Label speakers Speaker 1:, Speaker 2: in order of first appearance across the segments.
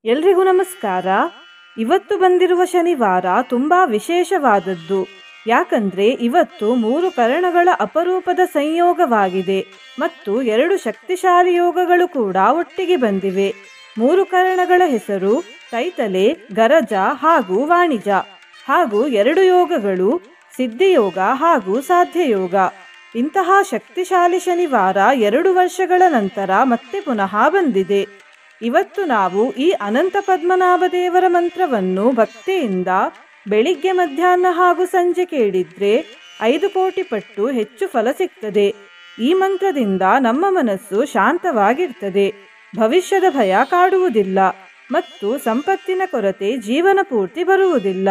Speaker 1: ಎಲ್ರಿಗೂ ನಮಸ್ಕಾರ. ಇವತ್ತು ಬಂದಿರುವ ಶನಿವಾರ ತುಂಬ ವಿಶೇಷವಾದದ್ದು. ಯಾಕಂದ್ರೆ ಇವತ್ತು 3 ಕರಣಗಳ ಅಪರೂಪದ ಸಂಯೋಗವಾಗಿದೆ ಮತ್ತು 2 ಶಕ್ತಿಶಾಲಿ ಯೋಗಗಳು ಕೂಡ ಒಟ್ಟಿಗೆ ಬಂದಿವೆ. 3 ಕರಣಗಳ ಹೆಸರು ತೈತಲೆ, ಗರಜ ಹಾಗೂ ವಾಣಿಜ. ಹಾಗೂ 2 ಯೋಗಗಳು ಸಿದ್ಧಿಯೋಗ ಹಾಗೂ ಸಾಧ್ಯಯೋಗ. ಇಂತಹ ಶಕ್ತಿಶಾಲಿ ಶನಿವಾರ 2 ವರ್ಷಗಳ ನಂತರ ಮತ್ತೆ ಪುನಃ ಬಂದಿದೆ. ಇವತ್ತು ನಾವು ಈ ಅನಂತ ಪದ್ಮನಾಭ ದೇವರ ಮಂತ್ರವನ್ನು ಭಕ್ತಿಯಿಂದ ಬೆಳಿಗ್ಗೆ, ಮಧ್ಯಾಹ್ನ ಹಾಗೂ ಸಂಜೆ ಕೇಳಿದ್ರೆ 5 ಕೋಟಿ ಪಟ್ಟು ಹೆಚ್ಚು ಫಲ ಸಿಗ್ತದೆ. ಈ ಮಂತ್ರದಿಂದ ನಮ್ಮ ಮನಸ್ಸು ಶಾಂತವಾಗಿರ್ತದೆ, ಭವಿಷ್ಯದ ಭಯ ಕಾಡುವುದಿಲ್ಲ ಮತ್ತು ಸಂಪತ್ತಿನ ಕೊರತೆ ಜೀವನ ಪೂರ್ತಿ ಬರುವುದಿಲ್ಲ.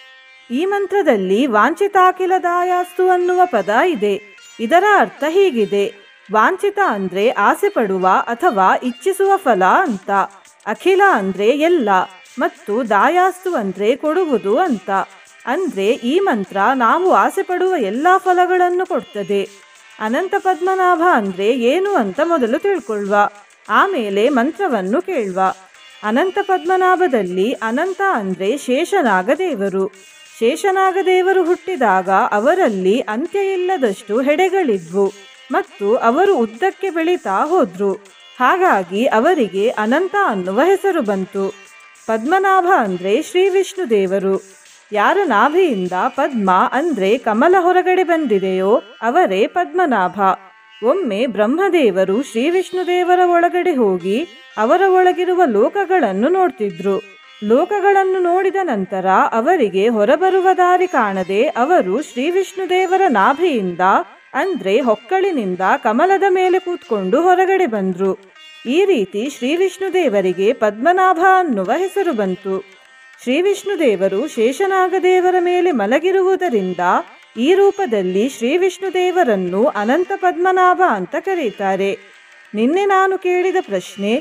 Speaker 1: ಈ ಮಂತ್ರದಲ್ಲಿ ವಾಂಛಿತಾಖಿಲ ದಾಯಾಸ್ತು ಅನ್ನುವ ಪದ ಇದೆ. ಇದರ ಅರ್ಥ ಹೀಗಿದೆ: ವಾಂಛಿತ ಅಂದ್ರೆ ಆಸೆ ಪಡುವ ಅಥವಾ ಇಚ್ಛಿಸುವ ಫಲ ಅಂತ, ಅಖಿಲ ಅಂದ್ರೆ ಎಲ್ಲ ಮತ್ತು ದಾಯಾಸ್ತು ಅಂದ್ರೆ ಕೊಡುವುದು ಅಂತ. ಅಂದ್ರೆ ಈ ಮಂತ್ರ ನಾವು ಆಸೆ ಪಡುವ ಎಲ್ಲ ಫಲಗಳನ್ನು ಕೊಡ್ತದೆ. ಅನಂತ ಪದ್ಮನಾಭ ಅಂದ್ರೆ ಏನು ಅಂತ ಮೊದಲು ತಿಳ್ಕೊಳ್ವ, ಆಮೇಲೆ ಮಂತ್ರವನ್ನು ಕೇಳ್ವ. ಅನಂತ ಪದ್ಮನಾಭದಲ್ಲಿ ಅನಂತ ಅಂದ್ರೆ ಶೇಷನಾಗ ದೇವರು. ಶೇಷನಾಗ ದೇವರು ಹುಟ್ಟಿದಾಗ ಅವರಲ್ಲಿ ಅಂತ್ಯ ಇಲ್ಲದಷ್ಟು ಹೆಡೆಗಳಿದ್ವು ಮತ್ತು ಅವರು ಉದ್ದಕ್ಕೆ ಬೆಳೀತಾ ಹೋದ್ರು. ಹಾಗಾಗಿ ಅವರಿಗೆ ಅನಂತ ಅನ್ನುವ ಹೆಸರು ಬಂತು. ಪದ್ಮನಾಭ ಅಂದ್ರೆ ಶ್ರೀ ವಿಷ್ಣು ದೇವರು. ಯಾರ ನಾಭಿಯಿಂದ ಪದ್ಮ ಅಂದ್ರೆ ಕಮಲ ಹೊರಗಡೆ ಬಂದಿದೆಯೋ ಅವರೇ ಪದ್ಮನಾಭ. ಒಮ್ಮೆ ಬ್ರಹ್ಮದೇವರು ಶ್ರೀ ವಿಷ್ಣು ದೇವರ ಒಳಗಡೆ ಹೋಗಿ ಅವರ ಒಳಗಿರುವ ಲೋಕಗಳನ್ನು ನೋಡ್ತಿದ್ರು. ಲೋಕಗಳನ್ನು ನೋಡಿದ ನಂತರ ಅವರಿಗೆ ಹೊರಬರುವ ದಾರಿ ಕಾಣದೆ ಅವರು ಶ್ರೀ ವಿಷ್ಣು ದೇವರ ನಾಭಿಯಿಂದ ಅಂದ್ರೆ ಹೊಕ್ಕಳಿನಿಂದ ಕಮಲದ ಮೇಲೆ ಕೂತ್ಕೊಂಡು ಹೊರಗಡೆ ಬಂದ್ರು. ಈ ರೀತಿ ಶ್ರೀ ವಿಷ್ಣು ದೇವರಿಗೆ ಪದ್ಮನಾಭ ಅನ್ನುವ ಹೆಸರು ಬಂತು. ಶ್ರೀ ವಿಷ್ಣು ದೇವರು ಶೇಷನಾಗ ದೇವರ ಮೇಲೆ ಮಲಗಿರುವುದರಿಂದ ಈ ರೂಪದಲ್ಲಿ ಶ್ರೀ ವಿಷ್ಣು ದೇವರನ್ನು ಅನಂತ ಪದ್ಮನಾಭ ಅಂತ ಕರೀತಾರೆ. ನಿನ್ನೆ ನಾನು ಕೇಳಿದ ಪ್ರಶ್ನೆ,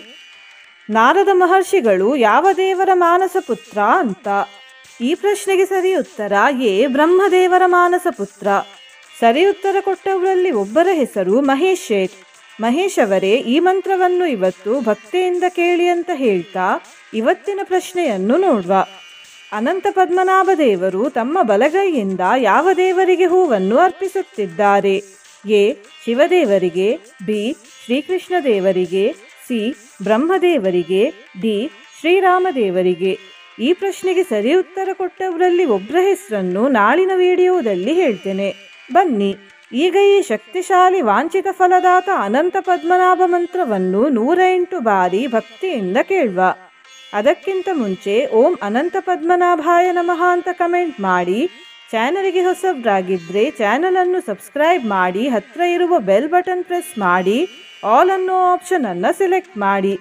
Speaker 1: ನಾರದ ಮಹರ್ಷಿಗಳು ಯಾವ ದೇವರ ಮಾನಸ ಪುತ್ರ ಅಂತ. ಈ ಪ್ರಶ್ನೆಗೆ ಸರಿ ಉತ್ತರ ಎ, ಬ್ರಹ್ಮದೇವರ ಮಾನಸ ಪುತ್ರ. ಸರಿ ಉತ್ತರ ಕೊಟ್ಟವರಲ್ಲಿ ಒಬ್ಬರ ಹೆಸರು ಮಹೇಶ್ ಶೇಟ್. ಮಹೇಶ್ ಅವರೇ, ಈ ಮಂತ್ರವನ್ನು ಇವತ್ತು ಭಕ್ತಿಯಿಂದ ಕೇಳಿ ಅಂತ ಹೇಳ್ತಾ ಇವತ್ತಿನ ಪ್ರಶ್ನೆಯನ್ನು ನೋಡ್ವ. ಅನಂತ ಪದ್ಮನಾಭ ದೇವರು ತಮ್ಮ ಬಲಗೈಯಿಂದ ಯಾವ ದೇವರಿಗೆ ಹೂವನ್ನು ಅರ್ಪಿಸುತ್ತಿದ್ದಾರೆ? ಎ, ಶಿವದೇವರಿಗೆ, ಬಿ, ಶ್ರೀಕೃಷ್ಣ ದೇವರಿಗೆ, ಸಿ, ಬ್ರಹ್ಮದೇವರಿಗೆ, ಡಿ, ಶ್ರೀರಾಮದೇವರಿಗೆ. ಈ ಪ್ರಶ್ನೆಗೆ ಸರಿ ಉತ್ತರ ಕೊಟ್ಟವರಲ್ಲಿ ಒಬ್ಬರ ಹೆಸರನ್ನು ನಾಳಿನ ವಿಡಿಯೋದಲ್ಲಿ ಹೇಳ್ತೇನೆ. ಬನ್ನಿ ಈಗ ಈ ಶಕ್ತಿಶಾಲಿ ವಾಂಛಿತ ಫಲದಾತ ಅನಂತ ಪದ್ಮನಾಭ ಮಂತ್ರವನ್ನು 108 ಬಾರಿ ಭಕ್ತಿಯಿಂದ ಕೇಳ್ವ. ಅದಕ್ಕಿಂತ ಮುಂಚೆ ಓಂ ಅನಂತ ಪದ್ಮನಾಭಾಯ ನಮಃ ಅಂತ ಕಮೆಂಟ್ ಮಾಡಿ. ಚಾನಲ್ಗೆ ಹೊಸಬ್ರಾಗಿದ್ರೆ ಚಾನಲನ್ನು ಸಬ್ಸ್ಕ್ರೈಬ್ ಮಾಡಿ, ಹತ್ರ ಇರುವ ಬೆಲ್ ಬಟನ್ ಪ್ರೆಸ್ ಮಾಡಿ, ಆಲ್ ಅನ್ನೋ ಆಪ್ಷನ್ ಅನ್ನು ಸೆಲೆಕ್ಟ್ ಮಾಡಿ.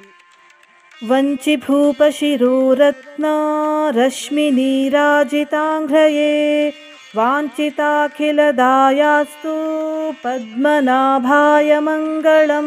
Speaker 1: ವಂಚಿಭೂಪ ಶಿರೋರತ್ನ ರಶ್ಮಿ ನೀರಾಜಿತಾಂಘ್ರಯೇ ವಾಂಛಿತಾಖಿಲ ದಾಯಾಸ್ತು ಪದ್ಮನಾಭಾಯ ಮಂಗಳಂ.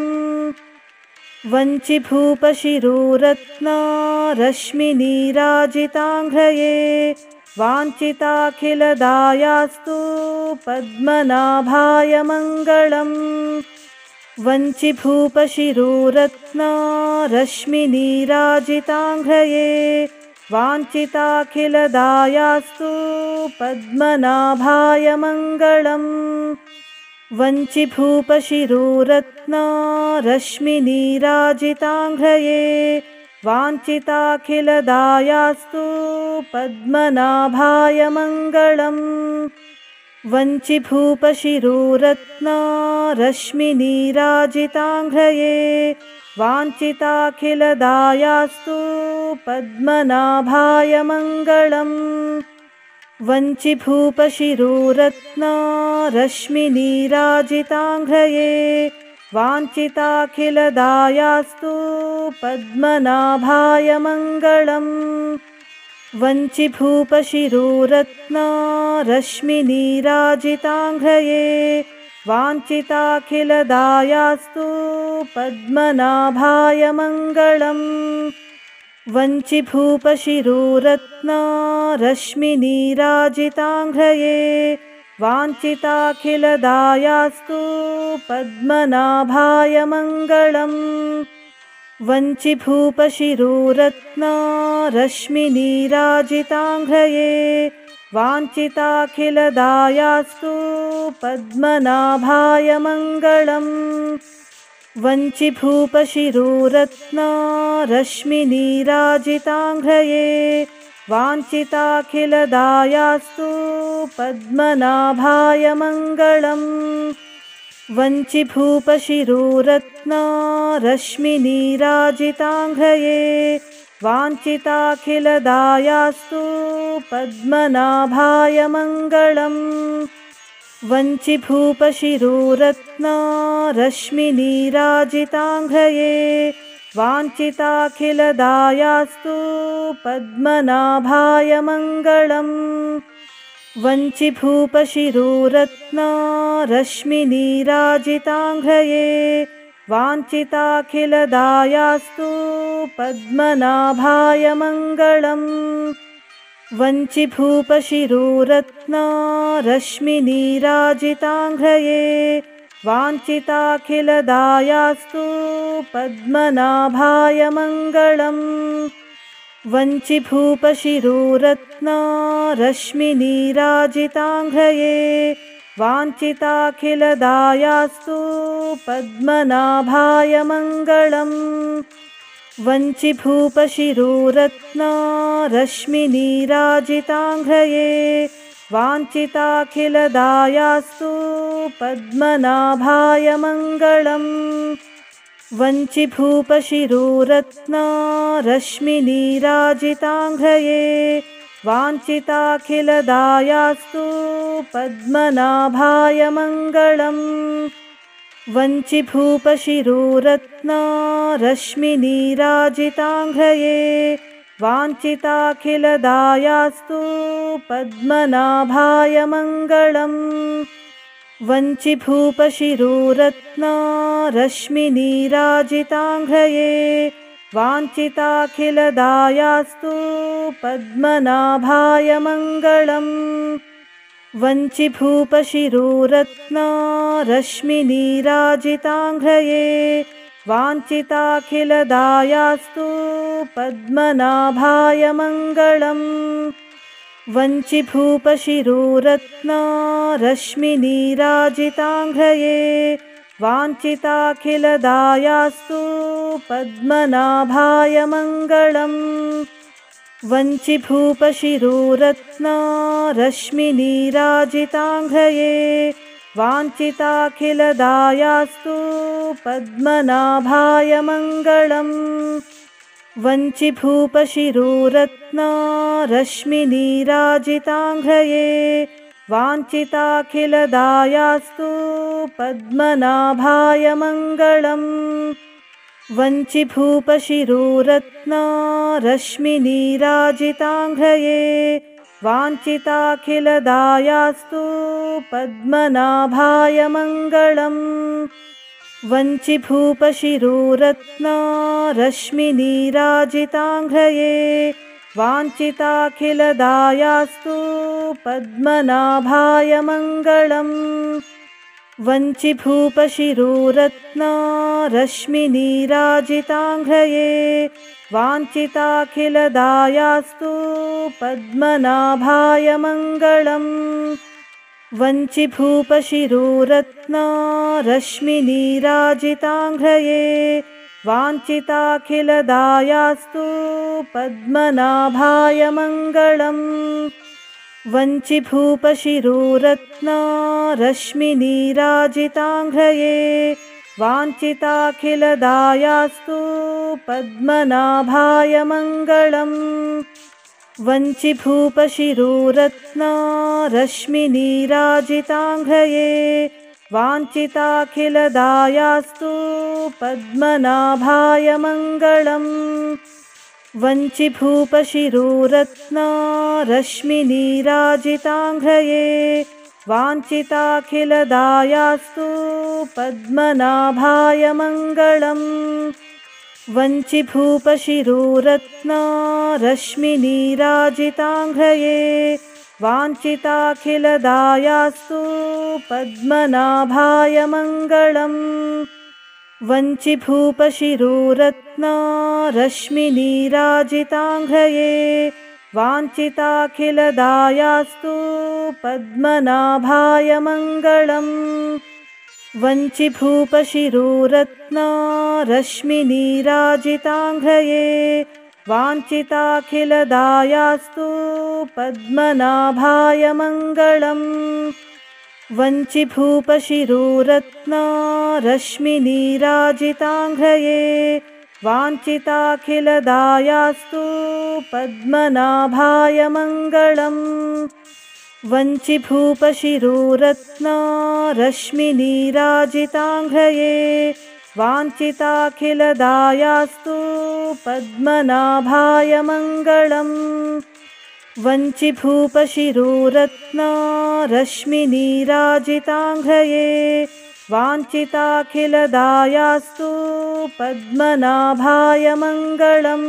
Speaker 1: ವಂಚಿಭೂಪ ಶಿರೋರತ್ನ ರಶ್ಮಿ ನೀರಾಜಿತಾಂಘ್ರಯೇ ವಾಂಛಿತಾಖಿಲ ದಾಯಾಸ್ತು ಪದ್ಮನಾಭಾಯ ಮಂಗಳಂ. ವಂಚಿಭೂಪ ಶಿರೋರತ್ನ ರಶ್ಮಿ ನೀರಾಜಿತಾಂಘ್ರಯೇ ವಾಂಛಿತಾಖಿಲ ದಾಯಾಸ್ತು ಪದ್ಮನಾಭಾಯ ಮಂಗಳಂ. ವಂಚಿಭೂಪ ಶಿರೋರತ್ನ ರಶ್ಮಿ ನೀರಾಜಿತಾಂಘ್ರಯೇ ವಾಂಛಿತಾಖಿಲ ದಾಯಾಸ್ತು ಪದ್ಮನಾಭಾಯ ಮಂಗಳಂ. ವಂಚಿಭೂಪ ಶಿರೋರತ್ನ ರಶ್ಮಿ ನೀರಾಜಿತಾಂಘ್ರಯೇ ವಾಂಛಿತಾಖಿಲ ದಾಯಾಸ್ತು ಪದ್ಮನಾಭಾಯ ಮಂಗಳಂ. ವಂಚಿಭೂಪ ಶಿರೋರತ್ನ ರಶ್ಮಿ ನೀರಾಜಿತಾಂಘ್ರಯೇ ವಾಂಛಿತಾಖಿಲ ದಾಯಾಸ್ತು ಪದ್ಮನಾಭಾಯ ಮಂಗಳಂ. ವಂಚಿಭೂಪ ಶಿರೋರತ್ನ ರಶ್ಮಿ ನೀರಾಜಿತಾಂಘ್ರಯೇ ವಾಂಛಿತಾಖಿಲ ದಾಯಾಸ್ತು ಪದ್ಮನಾಭಾಯ ಮಂಗಳಂ. ವಂಚಿಭೂಪ ಶಿರೋರತ್ನ ರಶ್ಮಿ ನೀರಾಜಿತಾಂಘ್ರಯೇ ವಾಂಛಿತಾಖಿಲ ದಾಯಾಸ್ತು ಪದ್ಮನಾಭಾಯ ಮಂಗಳಂ. वञ्चिभूपशिरोरत्ना रश्मिनीराजिताङ्घ्रये वाञ्छिताखिलदायास्तु पद्मनाभाय मङ्गलम्। वञ्चिभूपशिरोरत्ना रश्मिनीराजिताङ्घ्रये वाञ्छिताखिलदायास्तु पद्मनाभाय मङ्गलम्। वञ्चिभूपशिरोरत्ना रश्मिनीराजिताङ्घ्रये वाञ्छिताखिलदायास्तु पद्मनाभाय मङ्गलम्। वञ्चिभूपशिरोरत्ना रश्मिनीराजिताङ्घ्रये वाञ्छिताखिलदायास्तु पद्मनाभाय मङ्गलम्। वञ्चिभूपशिरोरत्ना रश्मिनीराजिताङ्घ्रये वाञ्छिताखिलदायास्तु पद्मनाभाय मङ्गलम्। वञ्चिभूपशिरोरत्ना रश्मिनीराजिताङ्घ्रये वाञ्छिताखिलदायास्तु पद्मनाभाय मङ्गलम्। वञ्चिभूपशिरोरत्ना रश्मिनीराजिताङ्घ्रये वाञ्छिताखिलदायास्तु पद्मनाभाय मङ्गलम्। वञ्चिभूपशिरोरत्ना रश्मिनीराजिताङ्घ्रये वाञ्छिताखिलदायास्तु पद्मनाभाय मङ्गलम्। वञ्चिभूपशिरोरत्ना रश्मिनीराजिताङ्घ्रये वाञ्छिताखिलदायास्तु पद्मनाभाय मङ्गलम्। वञ्चिभूपशिरोरत्ना रश्मिनीराजिताङ्घ्रये वाञ्छिताखिलदायास्तु पद्मनाभाय मङ्गलम्। वञ्चिभूपशिरोरत्ना रश्मिनीराजिताङ्घ्रये वाञ्छिताखिलदायास्तु पद्मनाभाय मङ्गलम्। वञ्चिभूपशिरोरत्ना रश्मिनीराजिताङ्घ्रये वाञ्छिताखिलदायास्तु पद्मनाभाय मङ्गलम्। वञ्चिभूपशिरोरत्ना रश्मिनीराजिताङ्घ्रये वाञ्छिताखिलदायास्तु पद्मनाभाय मङ्गलम्। वञ्चिभूपशिरोरत्ना रश्मिनीराजिताङ्घ्रये वाञ्छिताखिलदायास्तु पद्मनाभाय मङ्गलम्। वञ्चिभूपशिरोरत्ना रश्मिनीराजिताङ्घ्रये वाञ्छिताखिलदायास्तु पद्मनाभाय मङ्गलम्। वञ्चिभूपशिरोरत्ना रश्मिनीराजिताङ्घ्रये वाञ्छिताखिलदायास्तु पद्मनाभाय मङ्गलम्। वञ्चिभूपशिरोरत्ना रश्मिनीराजिताङ्घ्रये वाञ्छिताखिलदायास्तु पद्मनाभाय मङ्गलम्। वञ्चिभूपशिरोरत्ना रश्मिनीराजिताङ्घ्रये वाञ्छिताखिलदायास्तु पद्मनाभाय मङ्गलम्। वञ्चिभूपशिरोरत्ना रश्मिनीराजिताङ्घ्रये वाञ्छिताखिलदायास्तु पद्मनाभाय मङ्गलम्। वञ्चिभूपशिरोरत्ना रश्मिनीराजिताङ्घ्रये वाञ्छिताखिलदायास्तु पद्मनाभाय मङ्गलम्। वञ्चिभूपशिरोरत्ना रश्मिनीराजिताङ्घ्रये वाञ्छिताखिलदायास्तु पद्मनाभाय मङ्गलम्। वञ्चिभूपशिरोरत्ना रश्मिनीराजिताङ्घ्रये वाञ्छिताखिलदायास्तु पद्मनाभाय मङ्गलम्। वञ्चिभूपशिरोरत्ना रश्मिनीराजिताङ्घ्रये वाञ्छिताखिलदायास्तु पद्मनाभाय मङ्गलम्। वञ्चिभूपशिरोरत्ना रश्मिनीराजिताङ्घ्रये वाञ्छिताखिलदायास्तु पद्मनाभाय मङ्गलम्। वञ्चिभूपशिरोरत्ना रश्मिनीराजिताङ्घ्रये वाञ्छिताखिलदायास्तु पद्मनाभाय मङ्गलम्। वञ्चिभूपशिरोरत्ना रश्मिनीराजिताङ्घ्रये वाञ्छिताखिलदायास्तु पद्मनाभाय मङ्गलम्। वञ्चिभूपशिरोरत्ना रश्मिनीराजिताङ्घ्रये वाञ्छिताखिलदायास्तु पद्मनाभाय मङ्गलम्। वञ्चिभूपशिरोरत्ना रश्मिनीराजिताङ्घ्रये वाञ्छिताखिलदायास्तु पद्मनाभाय मङ्गलम्।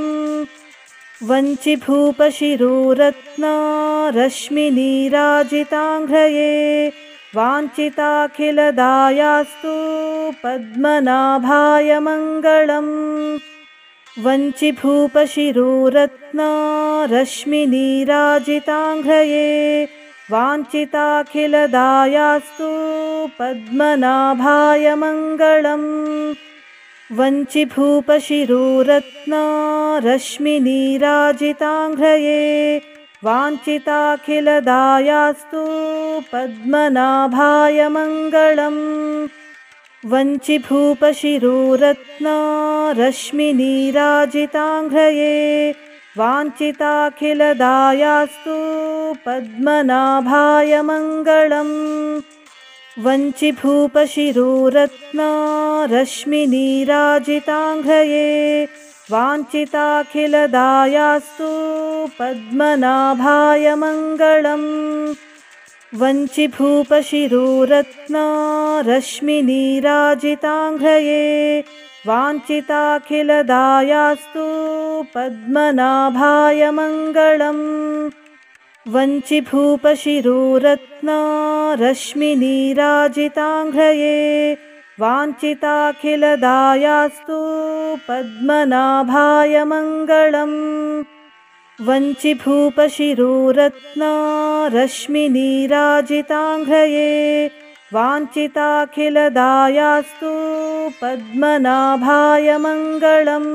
Speaker 1: वञ्चिभूपशिरोरत्ना रश्मिनीराजिताङ्घ्रये वाञ्छिताखिलदायास्तु पद्मनाभाय मङ्गलम्। वञ्चिभूपशिरोरत्ना रश्मिनीराजिताङ्घ्रये वाञ्छिताखिलदायास्तु पद्मनाभाय मङ्गलम्। वञ्चिभूपशिरोरत्ना रश्मिनीराजिताङ्घ्रये वाञ्छिताखिलदायास्तु पद्मनाभाय मङ्गलम्। वञ्चिभूपशिरोरत्ना रश्मिनीराजिताङ्घ्रये वाञ्छिताखिलदायास्तु पद्मनाभाय मङ्गलम्। वञ्चिभूपशिरोरत्ना रश्मिनीराजिताङ्घ्रये वाञ्छिताखिलदायास्तु पद्मनाभाय मङ्गलम्। वञ्चिभूपशिरोरत्ना रश्मिनीराजिताङ्घ्रये वाञ्छिताखिलदायास्तु पद्मनाभाय मङ्गलम्। वञ्चिभूपशिरोरत्ना रश्मिनीराजिताङ्घ्रये वाञ्छिताखिलदायास्तु पद्मनाभाय मङ्गलम्। वञ्चिभूपशिरोरत्ना रश्मिनीराजिताङ्घ्रये वाञ्छिताखिलदायास्तु पद्मनाभाय मङ्गलम्।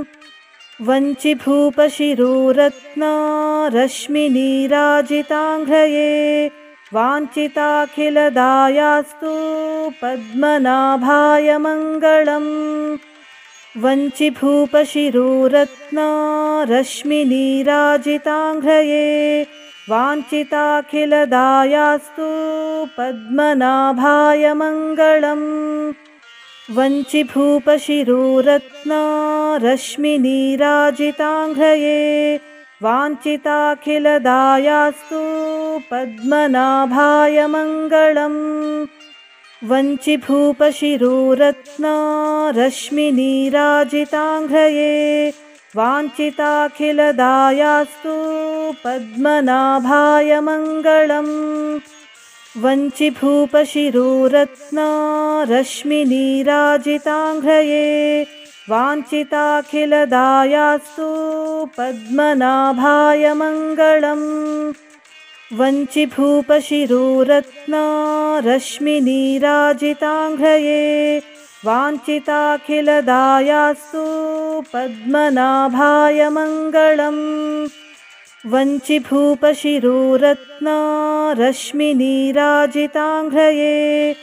Speaker 1: वञ्चिभूपशिरोरत्ना रश्मिनीराजिताङ्घ्रये वाञ्छिताखिलदायास्तु पद्मनाभाय मङ्गलम्। वञ्चिभूपशिरोरत्ना रश्मिनीराजिताङ्घ्रये वाञ्छिताखिलदायास्तु पद्मनाभाय मङ्गलम्। वञ्चिभूपशिरोरत्ना रश्मिनीराजिताङ्घ्रये वाञ्छिताखिलदायास्तु पद्मनाभाय मङ्गलम्। वञ्चिभूपशिरोरत्ना रश्मिनीराजिताङ्घ्रये वाञ्छिताखिलदायास्तु पद्मनाभाय मङ्गलम्। वञ्चिभूपशिरोरत्ना रश्मिनीराजिताङ्घ्रये वाञ्छिताखिलदायास्तु पद्मनाभाय मङ्गलम्। वञ्चिभूपशिरोरत्ना रश्मिनीराजिताङ्घ्रये वाञ्छिताखिलदायास्तु पद्मनाभाय मङ्गलम्। वञ्चिभूपशिरोरत्ना रश्मिनीराजिताङ्घ्रये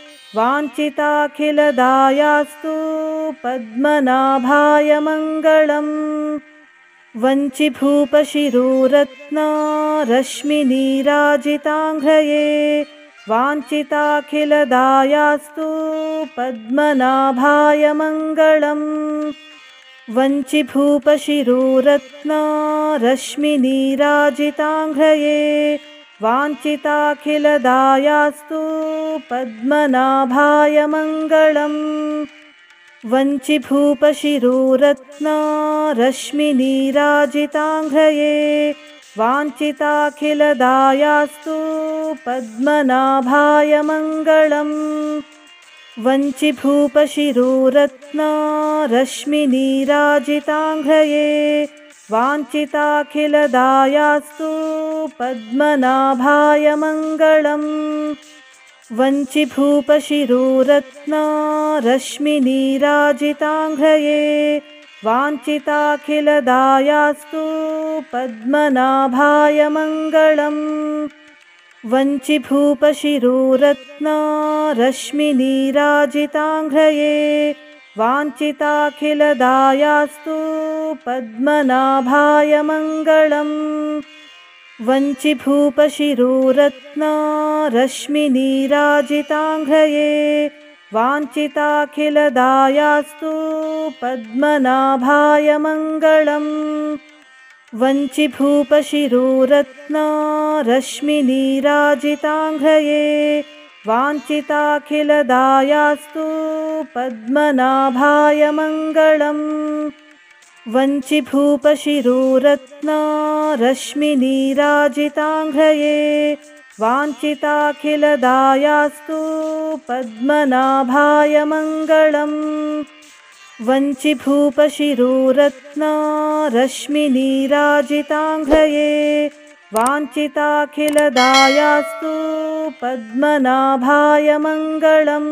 Speaker 1: वाञ्छिताखिलदायास्तु पद्मनाभाय मङ्गलम्। वञ्चिभूपशिरोरत्ना रश्मिनीराजिताङ्घ्रये वाञ्छिताखिलदायास्तु पद्मनाभाय मङ्गलम्। वञ्चिभूपशिरोरत्ना रश्मिनीराजिताङ्घ्रये वाञ्छिताखिलदायास्तु पद्मनाभाय मङ्गलम्। वञ्चिभूपशिरोरत्ना रश्मिनीराजिताङ्घ्रये वाञ्छिताखिलदायास्तु पद्मनाभाय मङ्गलम्। वञ्चिभूपशिरोरत्ना रश्मिनीराजिताङ्घ्रये वाञ्छिताखिलदायास्तु पद्मनाभाय मङ्गलम्। वञ्चिभूपशिरोरत्ना रश्मिनीराजिताङ्घ्रये वाञ्छिताखिलदायास्तु पद्मनाभाय मङ्गलम्। वञ्चिभूपशिरोरत्ना रश्मिनीराजिताङ्घ्रये वाञ्छिताखिलदायास्तु पद्मनाभाय मङ्गलम्। वञ्चिभूपशिरोरत्ना रश्मिनीराजिताङ्घ्रये वाञ्छिताखिलदायास्तु पद्मनाभाय मङ्गलम्। वञ्चिभूपशिरोरत्ना रश्मिनीराजिताङ्घ्रये वाञ्छिताखिलदायास्तु पद्मनाभाय मङ्गलम्। वञ्चिभूपशिरोरत्ना रश्मिनीराजिताङ्घ्रये वाञ्छिताखिलदायास्तु पद्मनाभाय मङ्गलम्। वञ्चिभूपशिरोरत्ना रश्मिनीराजिताङ्घ्रये वाञ्छिताखिलदायास्तु पद्मनाभाय मङ्गलम्।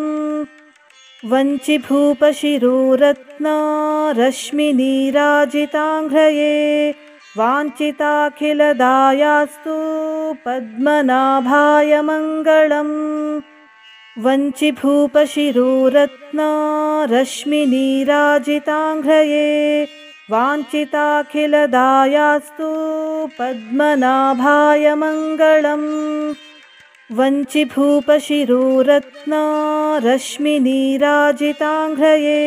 Speaker 1: वञ्चिभूपशिरोरत्ना रश्मिनीराजिताङ्घ्रये वाञ्छिताखिलदायास्तु पद्मनाभाय मङ्गलम्। वञ्चिभूपशिरोरत्ना रश्मिनीराजिताङ्घ्रये वाञ्छिताखिलदायास्तु पद्मनाभाय मङ्गलम्। वञ्चिभूपशिरोरत्ना रश्मिनीराजिताङ्घ्रये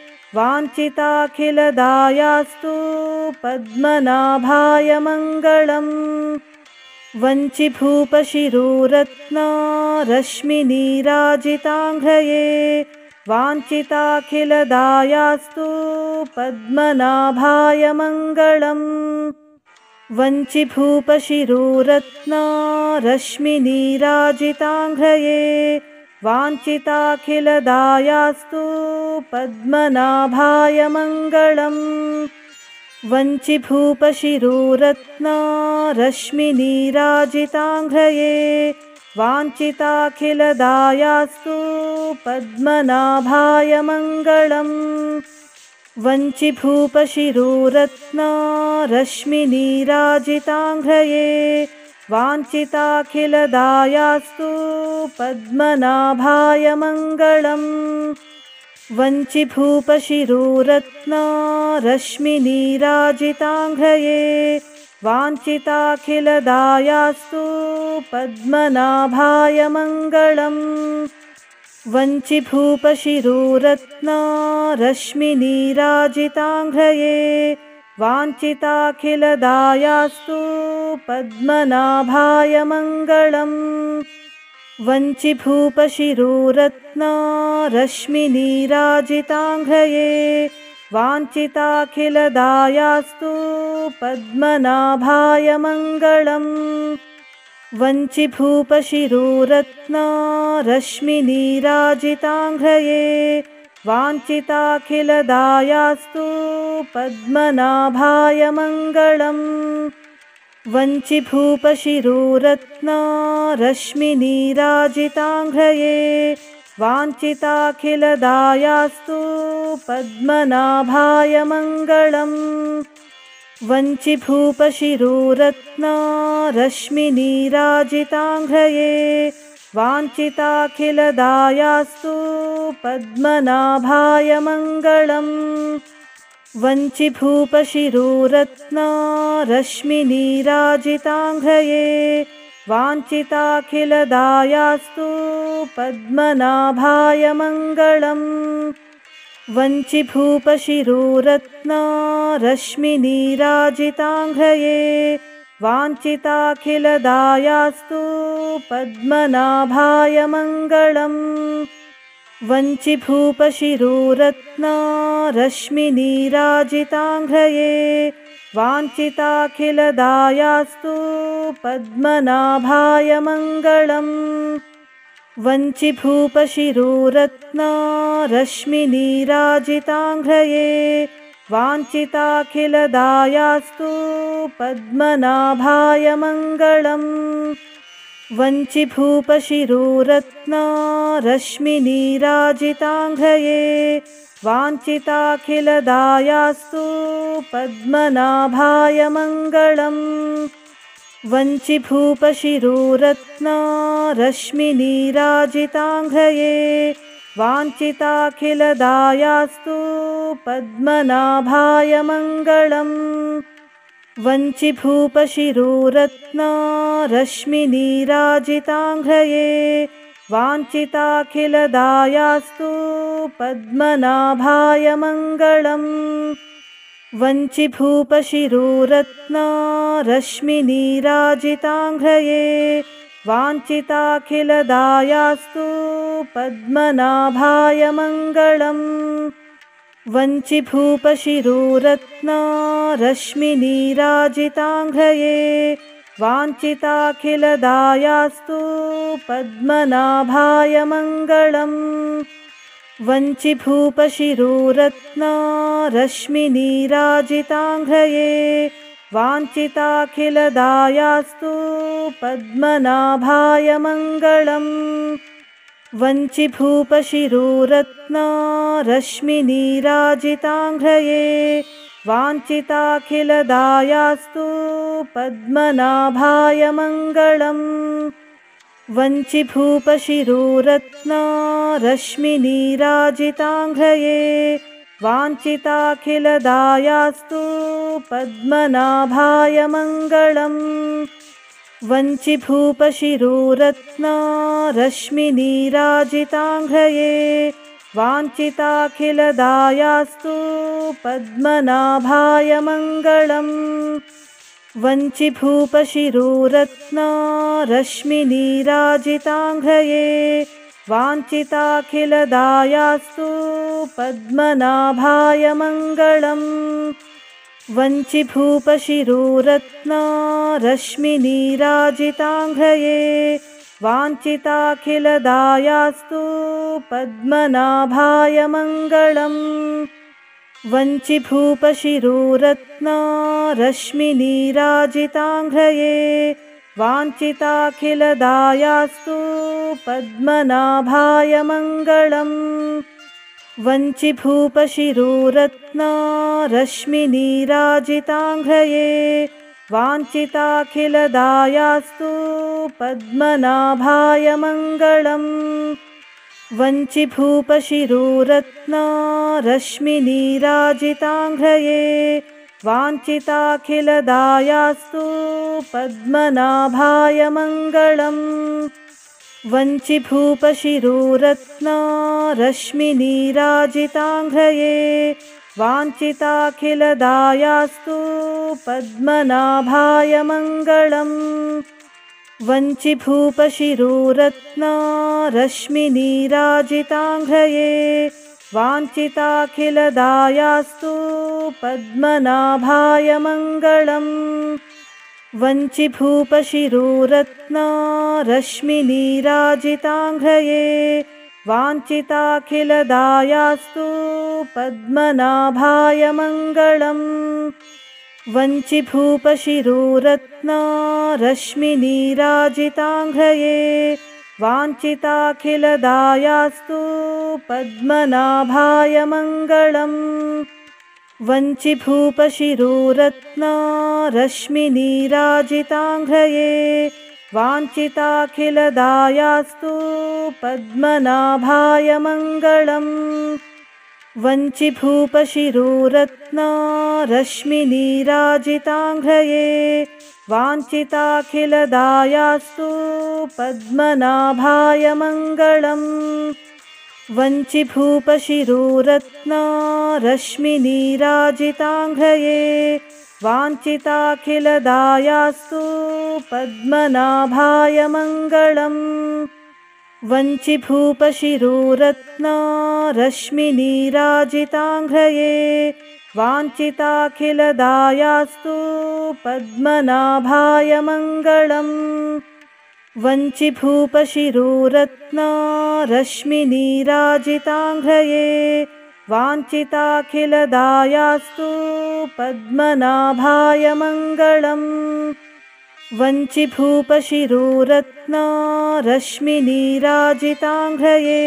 Speaker 1: वाञ्छिताखिलदायास्तु पद्मनाभाय मङ्गलम्। वञ्चिभूपशिरोरत्ना रश्मिनीराजिताङ्घ्रये वाञ्छिताखिलदायास्तु पद्मनाभाय मङ्गलम्। वञ्चिभूपशिरोरत्ना रश्मिनीराजिताङ्घ्रये वाञ्छिताखिलदायास्तु पद्मनाभाय मङ्गलम्। वञ्चिभूपशिरोरत्ना रश्मिनीराजिताङ्घ्रये वाञ्छिताखिलदायास्तु पद्मनाभाय मङ्गलम्। वञ्चिभूपशिरोरत्ना रश्मिनीराजिताङ्घ्रये वाञ्छिताखिलदायास्तु पद्मनाभाय मङ्गलम्। वञ्चिभूपशिरोरत्ना रश्मिनीराजिताङ्घ्रये वाञ्छिताखिलदायास्तु पद्मनाभाय मङ्गलम्। वञ्चिभूपशिरोरत्ना रश्मिनीराजिताङ्घ्रये वाञ्छिताखिलदायास्तु पद्मनाभाय मङ्गलम्। वञ्चिभूपशिरोरत्ना रश्मिनीराजिताङ्घ्रये वाञ्छिताखिलदायास्तु पद्मनाभाय मङ्गलम्। वञ्चिभूपशिरोरत्ना रश्मिनीराजिताङ्घ्रये वाञ्छिताखिलदायास्तु पद्मनाभाय मङ्गलम्। वञ्चिभूपशिरोरत्ना रश्मिनीराजिताङ्घ्रये वाञ्छिताखिलदायास्तु पद्मनाभाय मङ्गलम्। वञ्चिभूपशिरोरत्ना रश्मिनीराजिताङ्घ्रये वाञ्छिताखिलदायास्तु पद्मनाभाय मङ्गलम्। वञ्चिभूपशिरोरत्ना रश्मिनीराजिताङ्घ्रये वाञ्छिताखिलदायास्तु पद्मनाभाय मङ्गलम्। वञ्चिभूपशिरोरत्ना रश्मिनीराजिताङ्घ्रये वाञ्छिताखिलदायास्तु पद्मनाभाय मङ्गलम्। वञ्चिभूपशिरोरत्ना रश्मिनीराजिताङ्घ्रये वाञ्छिताखिलदायास्तु पद्मनाभाय मङ्गलम्। वञ्चिभूपशिरोरत्ना रश्मिनीराजिताङ्घ्रये वाञ्छिताखिलदायास्तु पद्मनाभाय मङ्गलम्। वञ्चिभूपशिरोरत्ना रश्मिनीराजिताङ्घ्रये वाञ्छिताखिलदायास्तु पद्मनाभाय मङ्गलम्। वञ्चिभूपशिरोरत्ना रश्मिनीराजिताङ्घ्रये वाञ्छिताखिलदायास्तु पद्मनाभाय मङ्गलम्। वञ्चिभूपशिरोरत्ना रश्मिनीराजिताङ्घ्रये वाञ्छिताखिलदायास्तु पद्मनाभाय मङ्गलम्। वञ्चिभूपशिरोरत्ना रश्मिनीराजिताङ्घ्रये वाञ्छिताखिलदायास्तु पद्मनाभाय मङ्गलम्। वञ्चिभूपशिरोरत्ना रश्मिनीराजिताङ्घ्रये वाञ्छिताखिलदायास्तु पद्मनाभाय मङ्गलम्। वञ्चिभूपशिरोरत्ना रश्मिनीराजिताङ्घ्रये वाञ्छिताखिलदायास्तु पद्मनाभाय मङ्गलम्। वञ्चिभूपशिरोरत्ना रश्मिनीराजिताङ्घ्रये वाञ्छिताखिलदायास्तु पद्मनाभाय मङ्गलम्। वञ्चिभूपशिरोरत्ना रश्मिनीराजिताङ्घ्रये वाञ्छिताखिलदायास्तु पद्मनाभाय मङ्गलम्। वञ्चिभूपशिरोरत्ना रश्मिनीराजिताङ्घ्रये वाञ्छिताखिलदायास्तु पद्मनाभाय मङ्गलम्। वञ्चिभूपशिरोरत्ना रश्मिनीराजिताङ्घ्रये वाञ्छिताखिलदायास्तु पद्मनाभाय मङ्गलम्। वञ्चिभूपशिरोरत्ना रश्मिनीराजिताङ्घ्रये वाञ्छिताखिलदायास्तु पद्मनाभाय मङ्गलम्। वञ्चिभूपशिरोरत्ना रश्मिनीराजिताङ्घ्रये वाञ्छिताखिलदायास्तु पद्मनाभाय मङ्गलम्। वञ्चिभूपशिरोरत्ना रश्मिनीराजिताङ्घ्रये वाञ्छिताखिलदायास्तु पद्मनाभाय मङ्गलम्। वञ्चिभूपशिरोरत्ना रश्मिनीराजिताङ्घ्रये वाञ्छिताखिलदायास्तु पद्मनाभाय मङ्गलम्। वञ्चिभूपशिरोरत्ना रश्मिनीराजिताङ्घ्रये वाञ्छिताखिलदायास्तु पद्मनाभाय मङ्गलम्। वञ्चिभूपशिरोरत्ना रश्मिनीराजिताङ्घ्रये वाञ्छिताखिलदायास्तु पद्मनाभाय मङ्गलम्। वञ्चिभूपशिरोरत्ना रश्मिनीराजिताङ्घ्रये वाञ्छिताखिलदायास्तु पद्मनाभाय मङ्गलम्। वञ्चिभूपशिरोरत्ना रश्मिनीराजिताङ्घ्रये वाञ्छिताखिलदायास्तु पद्मनाभाय मङ्गलम्। वञ्चिभूपशिरोरत्ना रश्मिनीराजिताङ्घ्रये वाञ्छिताखिलदायास्तु पद्मनाभाय मङ्गलम्। वञ्चिभूपशिरोरत्ना रश्मिनीराजिताङ्घ्रये वाञ्छिताखिलदायास्तु पद्मनाभाय मङ्गलम्। वञ्चिभूपशिरोरत्ना रश्मिनीराजिताङ्घ्रये वाञ्छिताखिलदायास्तु पद्मनाभाय मङ्गलम्। वञ्चिभूपशिरोरत्ना रश्मिनीराजिताङ्घ्रये वाञ्छिताखिलदायास्तु पद्मनाभाय मङ्गलम्। वञ्चिभूपशिरोरत्ना रश्मिनीराजिताङ्घ्रये वाञ्छिताखिलदायास्तु पद्मनाभाय मङ्गलम् वञ्चिभूपशिरोरत्ना रश्मिनीराजिताङ्घ्रये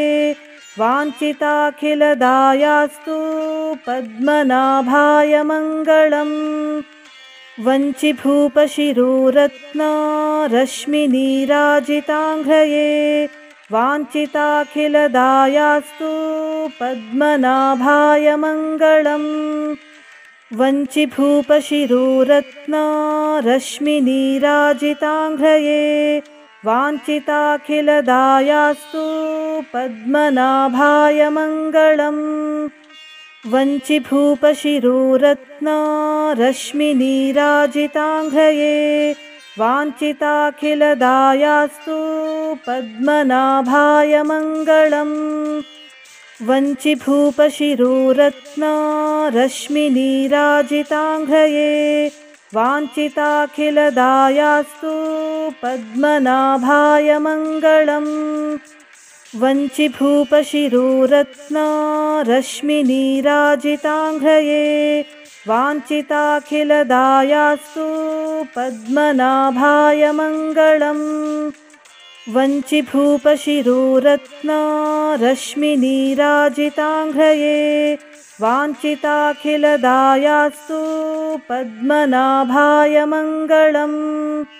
Speaker 1: वाञ्छिताखिलदायास्तु पद्मनाभाय मङ्गलम् वञ्चिभूपशिरोरत्ना रश्मिनीराजिताङ्घ्रये वाञ्छिताखिलदायास्तु पद्मनाभाय मङ्गलम् वञ्चिभूपशिरोरत्ना रश्मिनीराजिताङ्घ्रये वाञ्छिताखिलदायास्तु पद्मनाभाय मङ्गलम् वञ्चिभूपशिरोरत्ना रश्मिनीराजिताङ्घ्रये वाञ्छिताखिलदायास्तु पद्मनाभाय मङ्गलम् वञ्चिभूपशिरोरत्ना रश्मिनीराजिताङ्घ्रये वाञ्छिताखिलदायास्तु पद्मनाभाय मङ्गलम् वञ्चिभूपशिरोरत्ना रश्मिनीराजिताङ्घ्रये वाञ्छिताखिलदायास्तु पद्मनाभाय मङ्गलम् वञ्चिभूपशिरोरत्ना रश्मिनीराजिताङ्घ्रये वाञ्छिताखिलदायास्तु पद्मनाभाय मङ्गलम्।